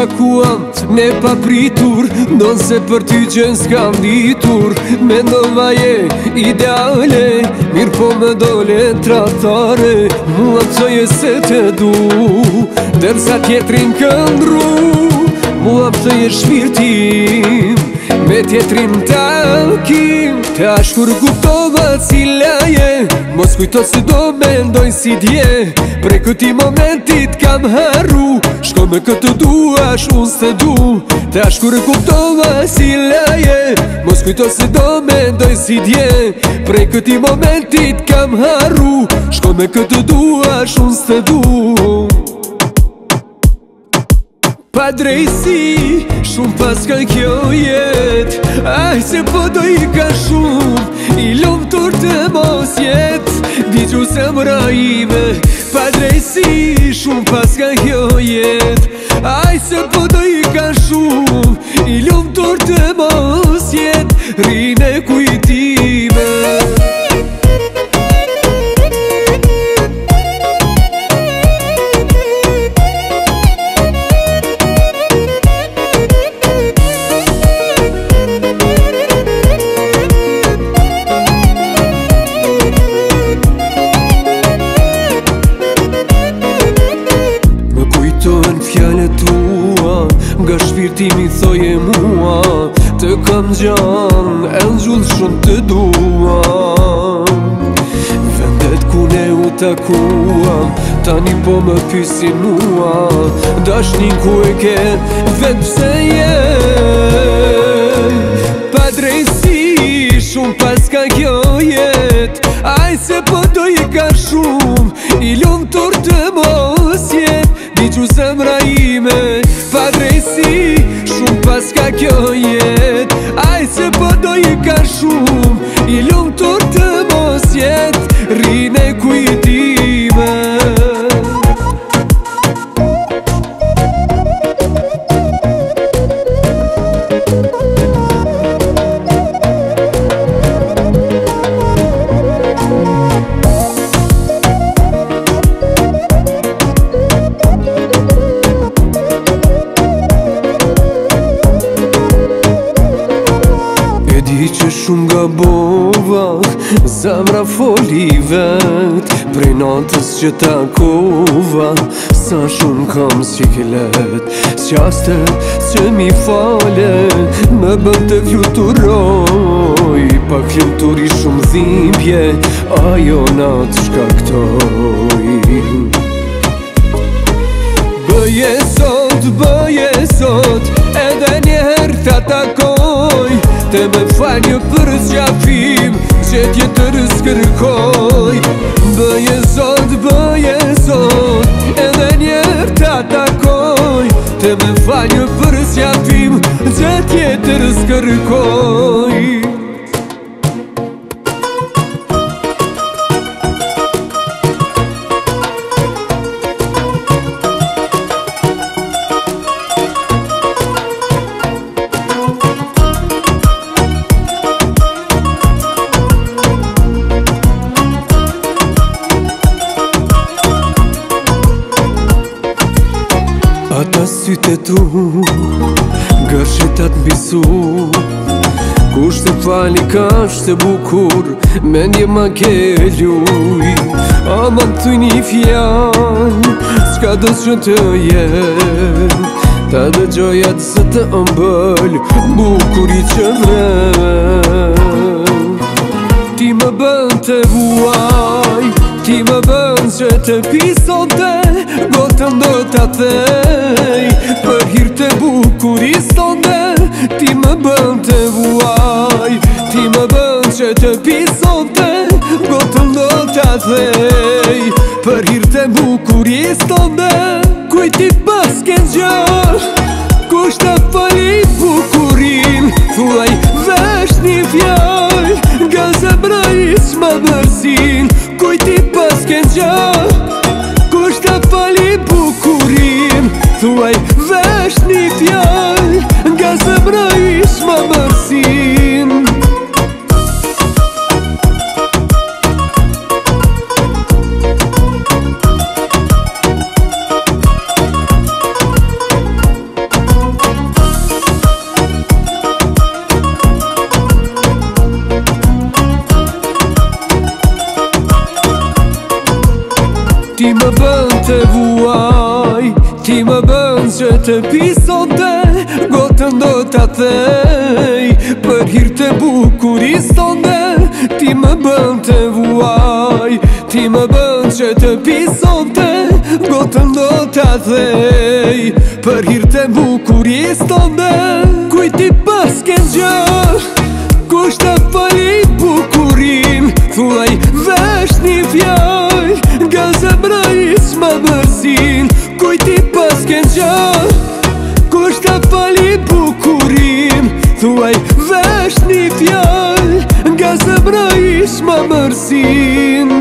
takuam me papritur, don se për ty gjën s'kam ditur. Mendova je ideale, mirë po me dole tratare. Mua pësoje se te du, dërsa tjetrin këndru. Mua pësoje shpirtim, me tjetrin takim. Ta shkur kuptova cila je, mos kujto se do mendoj si dje. Pre këti momentit kam haru, shko me këtë duash unë s'te du. Ta shkur kuptova cila je, mos kujto se do mendoj si dje. Pre këti momentit kam haru, shko me këtë duash unë s'te du. Pa drejsi, shumë pas ka kjo jet. Aj se po do i ka shumë, i lumë tur të mos jet. Digju zemra ime, pa drejsi, shumë pas ka kjo jet. Aj se po do i ka shumë, i lumë tur të mos jet. Rine kujtime. Nga shpirtimi thoje mua, të kam gjan, e në gjullë shumë të dua. Vendet ku ne u takuam, tani po më pysin mua. Dashnin ku e ke, vend pse je. Pa drejsi, shumë pas ka kjo jet. Aj se po do i ka shumë, i lumë tur të mos jet. Digju zemra ime, pa drejsi, shumë pas ka kjo jet. Aj se po do i ka shumë, i lumë tur të mos jet. Rine kujtime. Që shumë nga bova, zemra foli vet. Prej natës që takova, sa shumë kam s'qikelet. S'qastet që mi fale, me bën të fluturoj. Pak fluturi shumë dhimbje, ajo natë shkaktoj. Bëje sot, edhe njerë ta takoj. Te me fal një për zgjafim, që tjetër s'kërkoj. Bëje sot, edhe njerë ta takoj. Te me fal një për zgjafim, që tjetër s'kërkoj. Ata syte tu, gërshetat mbisu. Kush të fali ka shte bukur, mendje ma ke luj. Ama të një fjall, s'ka do që të jet. Ta dëgjojat se të ëmbël, bukuri që vret. Ti më bën të vuaj, ti më bën që të pisonte. Gotën do t'a thej, për hir të bukuris tonde. Ti më bën të vuaj, ti më bën që të pisonte. Gotën do t'a thej, për hir të bukuris tonde. Kujti pas kënë gjë, kush të fali bukurin. Thuaj vesh një fjall, nga zemra isma mërsin. Kujti pas kënë gjë, kush të fali bukurin. Thuaj vesh një fjall, nga zemra isma mërsin. më bën të vuaj, ti më bën që të pisonte, gotën do t'a thej, për hir të bukuris tonde. Ti më bën të vuaj, ti më bën që të pisonte, gotën do t'a thej, për hir të bukuris tonde. Kujti pas ken gjë, kush të fali bukurin, thuaj vesh një fjall, nga zemra isma mërsin. Kujti pas ken gjë, kush të fali bukurin, thuaj vesh një fjall, nga zemra isma mërsin.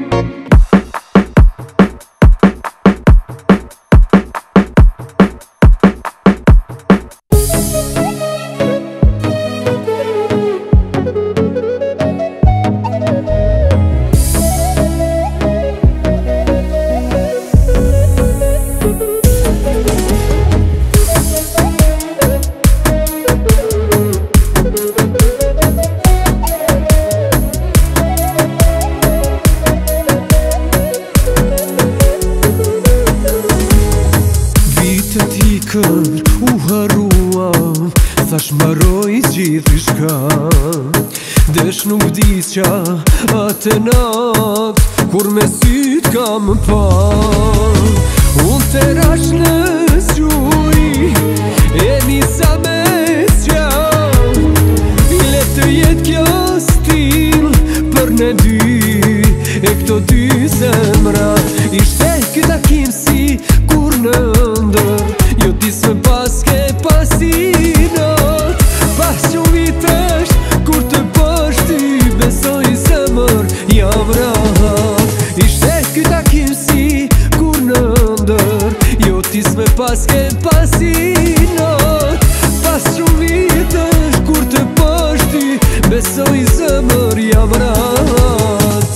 U harua, thash maroj gjithi shka, desh nuk disqa atë nat, kur me syt kam pa. Unë të rash në zgjuj, e nisa me zgja, le të jet kjo stil për ne dy, e këto dy zemra. Ishte këta kim si kur në ndër, jo disme pas ke pasinat, pas që vitesh kur të pësh ty, besoj zemër jam rahat. Ishte këta kim si kur në ndër, jo disme pas ke pasinat, pas që vitesh kur të pësh ty, besoj zemër jam rahat.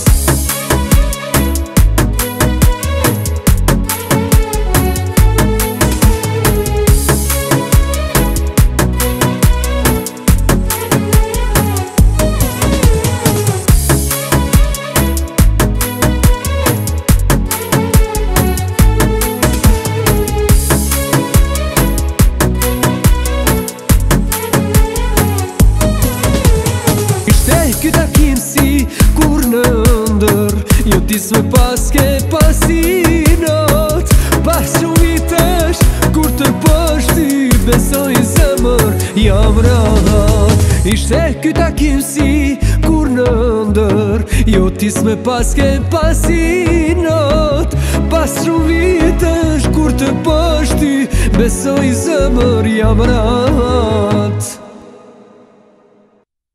Këta kim si kur në ndër, jo disme pas ke pasinat, pas që vitesh kur të pësh ty, besoj zemër jam rahat. Ishte këta kim si kur në ndër, jo disme pas ke pasinat, pas që vitesh kur të pësh ty, besoj zemër jam rahat.